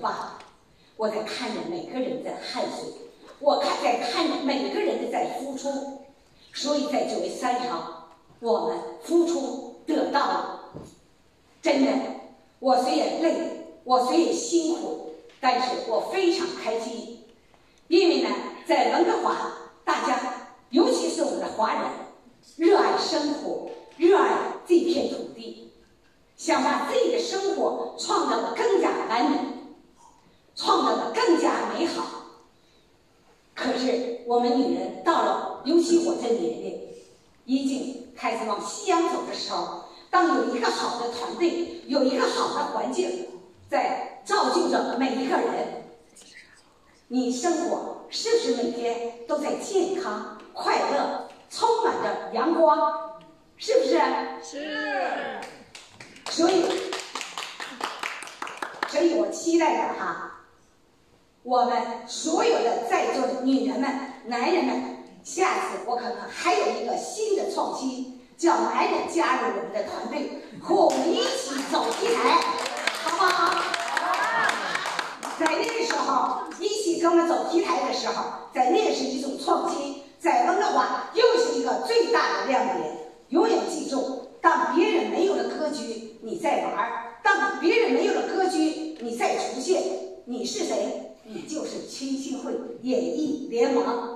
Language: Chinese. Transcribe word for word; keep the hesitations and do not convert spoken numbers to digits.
爸，我在看着每个人的汗水，我看在看着每个人的在付出，所以在九月三号，我们付出得到了。真的，我虽然累，我虽然辛苦，但是我非常开心，因为呢，在温哥华，大家尤其是我们的华人，热爱生活，热爱这片土地，想把自己的生活创造得更加完美，创造得更加美好。可是我们女人到了，尤其我这年龄，已经开始往西洋走的时候，当有一个好的团队，有一个好的环境，在造就着每一个人，你生活是不是每天都在健康、快乐、充满着阳光？是不是？ 是。 所以，所以我期待着哈，我们所有的在座的女人们、男人们，下次我可能还有一个新的创新，叫男人加入我们的团队，和我们一起走 T 台，好不好？在那个时候，一起跟我们走 T 台的时候，在那是一种创新，在温哥华又是一个最大的亮点。永远记住，当别人没有了格局，你在玩儿；当别人没有了格局，你再出现。你是谁？你就是青星会演艺联盟。